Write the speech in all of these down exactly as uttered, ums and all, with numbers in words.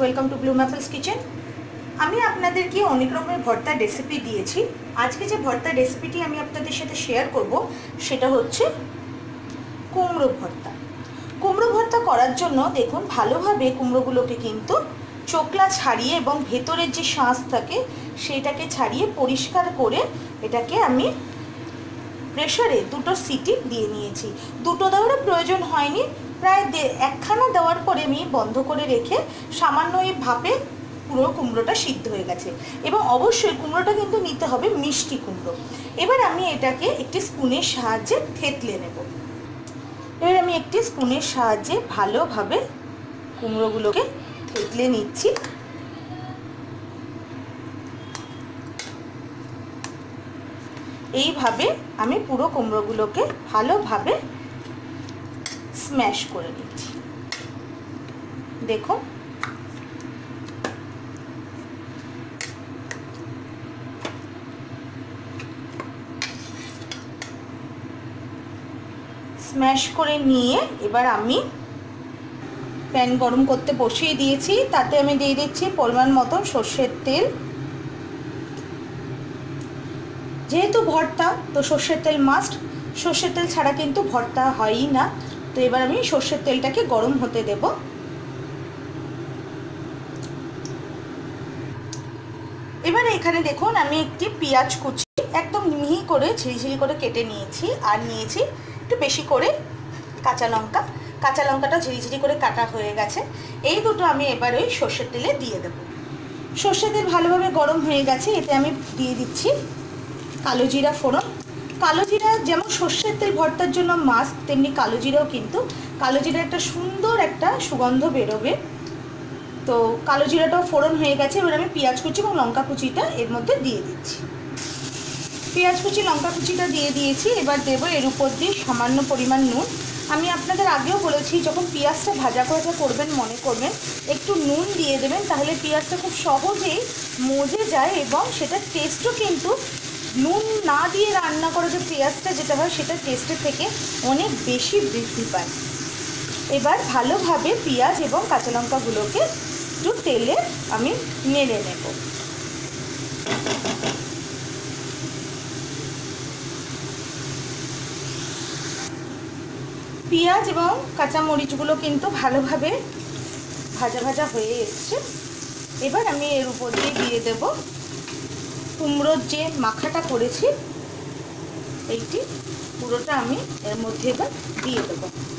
Welcome to bloom apples kitchen. আমি আপনাদেরকে অনেক রকমের ভর্তার রেসিপি দিয়েছি। আজকে যে ভর্তার রেসিপিটি আমি আপনাদের সাথে শেয়ার করব সেটা হচ্ছে কুমড়ো ভর্তা। কুমড়ো ভর্তা করার জন্য দেখুন ভালোভাবে কুমড়োগুলোকে কিন্তু চোকলা ছাড়িয়ে এবং ভেতরের যে শাঁস থাকে সেটাকে ছাড়িয়ে পরিষ্কার করে এটাকে আমি প্রেসারে দুটো সিটি দিয়ে নিয়েছি। দুটো দেওয়ার প্রয়োজন হয়নি, প্রায় একখানা দেওয়ার পরে আমি বন্ধ করে রেখে সামান্য এই ভাপে পুরো কুমড়োটা সিদ্ধ হয়ে গেছে। এবং অবশ্যই কুমড়োটা কিন্তু নিতে হবে মিষ্টি কুমড়ো। এবার আমি এটাকে একটি স্পুনের সাহায্যে থেতলে নেব। এবার আমি একটি স্পুনের সাহায্যে ভালোভাবে কুমড়োগুলোকে থেতলে নিচ্ছি। এইভাবে আমি পুরো কুমড়োগুলোকে ভালোভাবে স্ম্যাশ করে নিচ্ছি। দেখুন স্ম্যাশ করে নিয়ে এবার আমি প্যান গরম করতে বসিয়ে দিয়েছি। তাতে আমি দিয়ে দিচ্ছি পরিমাণ মতন সর্ষের তেল। যেহেতু ভর্তা তো সর্ষের তেল মাস্ট, সর্ষের তেল ছাড়া কিন্তু ভর্তা হয়ই না। তো এবার আমি সর্ষের তেলটাকে গরম হতে দেব। এবার এখানে দেখুন আমি একটি পেঁয়াজ কুচি একদম মিহি করে ঝিরিঝিরি করে কেটে নিয়েছি, আর নিয়েছি একটু বেশি করে কাঁচা লঙ্কা। কাঁচা লঙ্কাটা ঝিরিঝিরি করে কাটা হয়ে গেছে। এই দুটো আমি এবার ওই সর্ষের তেলে দিয়ে দেব। সর্ষের তেল ভালোভাবে গরম হয়ে গেছে, এতে আমি দিয়ে দিচ্ছি কালো জিরা ফোড়ন। কালো জিরা যেমন সর্ষের তেল ভর্তার জন্য মাস্ট, তেমনি কালো জিরাও কিন্তু। কালো জিরা একটা সুন্দর একটা সুগন্ধ বেরোবে। তো কালো জিরাটাও ফোড়ন হয়ে গেছে। এবার আমি পেঁয়াজ কুচি এবং লঙ্কা কুচিটা এর মধ্যে দিয়ে দিচ্ছি। পেঁয়াজ কুচি লঙ্কা কুচিটা দিয়ে দিয়েছি। এবার দেবো এর উপর দিয়ে সামান্য পরিমাণ নুন। আমি আপনাদের আগেও বলেছি যখন পেঁয়াজটা ভাজা ভাজা করবেন মনে করবেন একটু নুন দিয়ে দেবেন, তাহলে পেঁয়াজটা খুব সহজেই মজে যায় এবং সেটার টেস্টও কিন্তু নুন না দিয়ে রান্না করা যে পেঁয়াজটা যেটা হয় সেটা টেস্টের থেকে অনেক বেশি বৃদ্ধি পায়। এবার ভালোভাবে পেঁয়াজ এবং কাঁচা লঙ্কাগুলোকে একটু তেলে আমি নেড়ে নেব। পেঁয়াজ এবং কাঁচা মরিচগুলো কিন্তু ভালোভাবে ভাজা ভাজা হয়ে এসছে। এবার আমি এর উপর দিয়ে দিয়ে দেব কুমড়োর যে মাখাটা করেছি, এইটি পুরোটা আমি এর মধ্যে এবার দিয়ে দেব।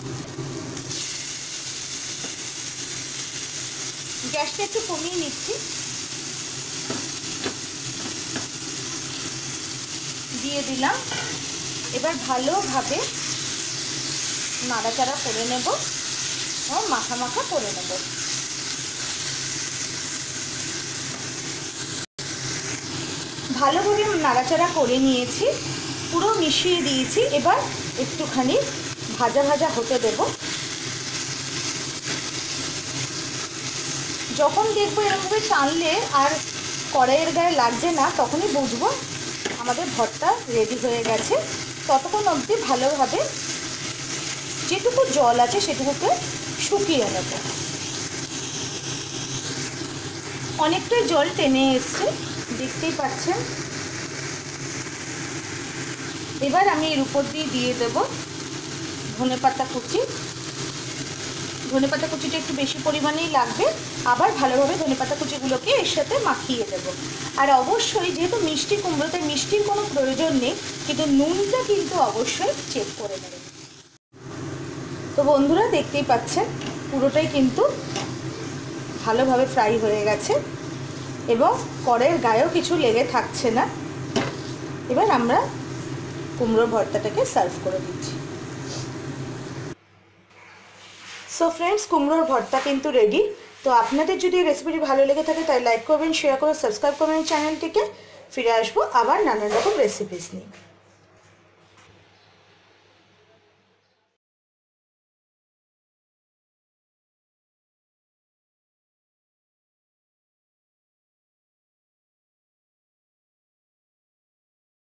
গ্যাসটা একটু কমিয়ে নিচ্ছি। দিয়ে দিলাম। এবার ভালোভাবে নাড়াচাড়া করে নেব ও মাখা মাখা করে নেব। ভালোভাবে নাড়াচাড়া করে নিয়েছি, পুরো মিশিয়ে দিয়েছি। এবার একটুখানি ভাজা ভাজা হতে দেব। যখন দেখবো এরকমভাবে টানলে আর কড়াইয়ের গায়ে লাগছে না, তখনই বুঝবো আমাদের ভর্তা রেডি হয়ে গেছে। ততক্ষণ অবধি ভালোভাবে যেটুকু জল আছে সেটুকুকে শুকিয়ে নেব। অনেকটাই জল টেনে এসছে, দেখতেই পাচ্ছেন। এবার আমি এর উপর দিয়ে দিয়ে দেব ধনেপাতা কুচি। ধনেপাতা কুচিটা একটু বেশি পরিমাণেই লাগবে। আবার ভালোভাবে ধনেপাতা কুচিগুলোকে এর সাথে মাখিয়ে দেব। আর অবশ্যই যেহেতু মিষ্টি কুমড়ো তাই মিষ্টির কোনো প্রয়োজন নেই, কিন্তু নুনটা কিন্তু অবশ্যই চেক করে নেবেন। তো বন্ধুরা দেখতেই পাচ্ছেন পুরোটাই কিন্তু ভালোভাবে ফ্রাই হয়ে গেছে এবং কড়াইয়ের গায়েও কিছু লেগে থাকছে না। এবার আমরা কুমড়ো ভর্তাটাকে সার্ভ করে দিচ্ছি। সো ফ্রেন্ডস, কুমড়োর ভর্তা কিন্তু রেডি। তো আপনাদের যদি এই রেসিপিটি ভালো লেগে থাকে তাই লাইক করবেন, শেয়ার করে সাবস্ক্রাইব করবেন চ্যানেলটিকে। ফিরে আসবো আবার নানান রকম রেসিপিস নিয়ে।